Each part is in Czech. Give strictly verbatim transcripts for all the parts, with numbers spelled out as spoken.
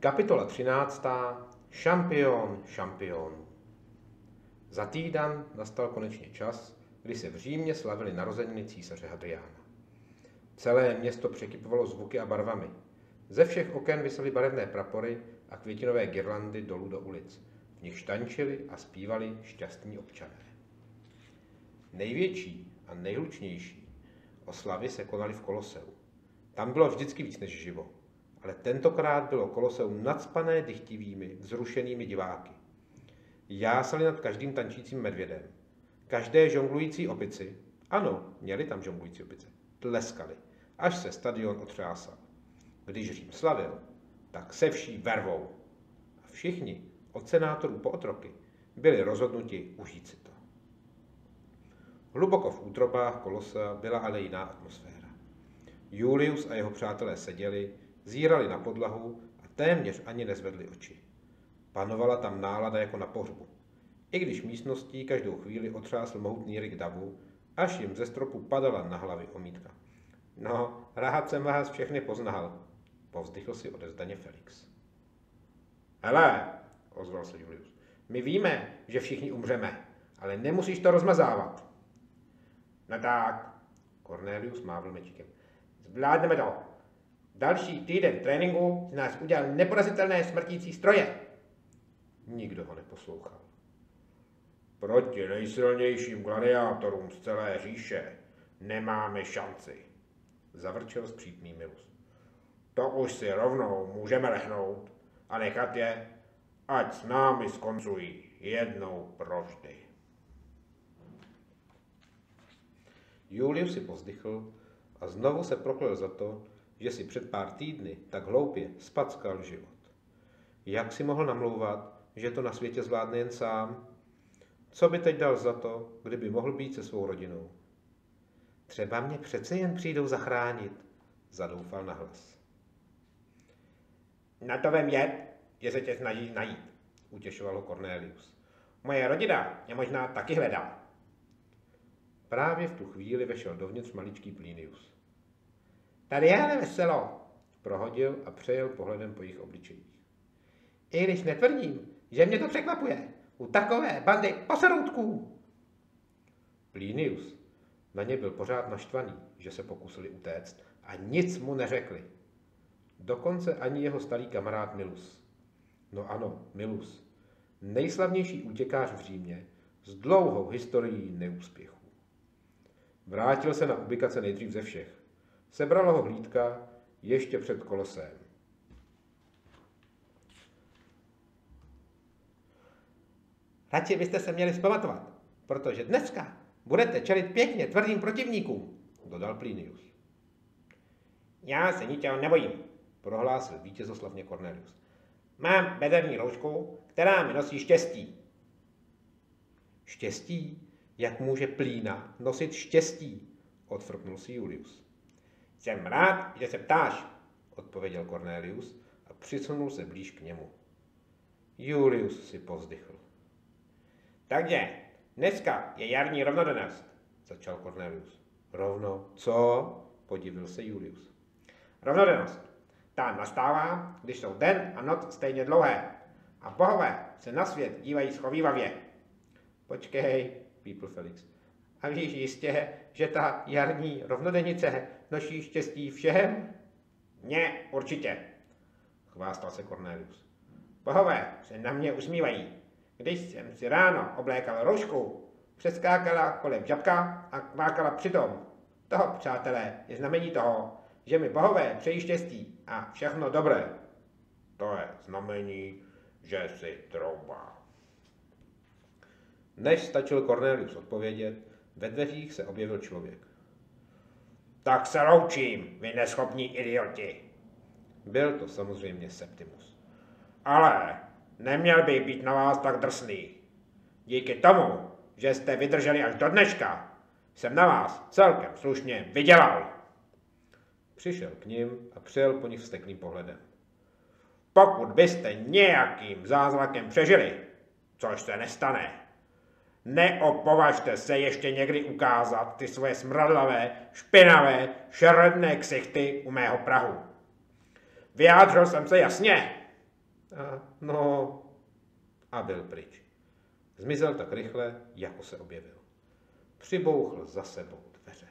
Kapitola třináctá. Šampion šampionů. Za týden nastal konečně čas, kdy se v Římě slavily narozeniny císaře Hadriána. Celé město překypovalo zvuky a barvami. Ze všech oken visely barevné prapory a květinové girlandy dolů do ulic. V nich tančili a zpívali šťastní občané. Největší a nejhlučnější oslavy se konaly v Koloseu. Tam bylo vždycky víc než živo, ale tentokrát bylo Koloseum nacpané dychtivými, vzrušenými diváky. Jásali nad každým tančícím medvědem. Každé žonglující opici, ano, měli tam žonglující opice, tleskali, až se stadion otřásal. Když Řím slavil, tak se vší vervou. A všichni, od senátorů po otroky, byli rozhodnuti užít si to. Hluboko v útrobách Kolosea byla ale jiná atmosféra. Julius a jeho přátelé seděli, zírali na podlahu a téměř ani nezvedli oči. Panovala tam nálada jako na pohřbu. I když místností každou chvíli otřásl mohutný ryk davu, až jim ze stropu padala na hlavy omítka. No, rád jsem vás všechny poznal, povzdychl si odezdaně Felix. Hele, ozval se Julius, my víme, že všichni umřeme, ale nemusíš to rozmazávat. No tak, Cornelius mávl mečíkem. Zvládneme to. Další týden tréninku z nás udělal neporazitelné smrtící stroje. Nikdo ho neposlouchal. Proti nejsilnějším gladiátorům z celé říše nemáme šanci, zavrčel skřípný Milus. To už si rovnou můžeme lehnout a nechat je, ať s námi skoncují jednou provždy. Julius si povzdychl a znovu se proklel za to, že si před pár týdny tak hloupě spackal život. Jak si mohl namlouvat, že to na světě zvládne jen sám? Co by teď dal za to, kdyby mohl být se svou rodinou? Třeba mě přece jen přijdou zachránit, zadoufal nahlas. Na to vem jed, že se tě snažíš najít, utěšoval ho Cornelius. Moje rodina mě možná taky hledá. Právě v tu chvíli vešel dovnitř maličký Plinius. Tady je ale veselo, prohodil a přejel pohledem po jejich obličejích. I když netvrdím, že mě to překvapuje, u takové bandy poseroutků. Plinius na ně byl pořád naštvaný, že se pokusili utéct a nic mu neřekli. Dokonce ani jeho starý kamarád Milus. No ano, Milus, nejslavnější útěkář v Římě s dlouhou historií neúspěchů. Vrátil se na ubikace nejdřív ze všech. Sebrala ho hlídka ještě před Kolosem. Radši byste se měli vzpamatovat, protože dneska budete čelit pěkně tvrdým protivníkům, dodal Plinius. Já se ničeho nebojím, prohlásil vítězoslavně Cornelius. Mám bezevní roušku, která mi nosí štěstí. Štěstí? Jak může Plína nosit štěstí? Odfrknul si Julius. Jsem rád, že se ptáš, odpověděl Cornelius a přisunul se blíž k němu. Julius si povzdychl. Takže, dneska je jarní rovnodennost, začal Cornelius. Rovno, co? Podivil se Julius. Rovnodennost. Ta nastává, když jsou den a noc stejně dlouhé a bohové se na svět dívají schovívavě. Počkej, pípl Felix. A víš jistě, že ta jarní rovnodenice nosí štěstí všem? Ne, určitě, chvástal se Cornelius. Bohové se na mě usmívají. Když jsem si ráno oblékal roušku, přeskákala kolem žabka a kvákala přitom. Toho, přátelé, je znamení toho, že mi bohové přejí štěstí a všechno dobré. To je znamení, že si trouba. Než stačil Cornelius odpovědět, ve dveřích se objevil člověk. Tak se loučím, vy neschopní idioti. Byl to samozřejmě Septimus. Ale neměl bych být na vás tak drsný. Díky tomu, že jste vydrželi až do dneška, jsem na vás celkem slušně vydělal. Přišel k nim a přejel po nich vzteklým pohledem. Pokud byste nějakým zázrakem přežili, což se nestane, neopovažte se ještě někdy ukázat ty svoje smradlavé, špinavé, šeredné ksichty u mého prahu. Vyjádřil jsem se jasně? A, no, a byl pryč. Zmizel tak rychle, jako se objevil. Přibouchl za sebou dveře.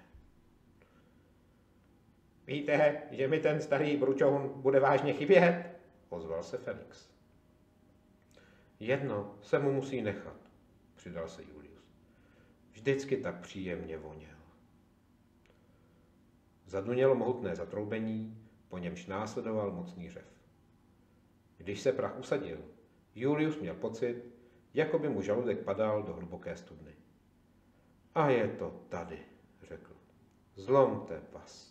Víte, že mi ten starý bručoun bude vážně chybět? Ozval se Felix. Jedno se mu musí nechat, přidal se Julius. Vždycky tak příjemně voněl. Zadunělo mohutné zatroubení, po němž následoval mocný řev. Když se prach usadil, Julius měl pocit, jako by mu žaludek padal do hluboké studny. A je to tady, řekl. Zlomte pas.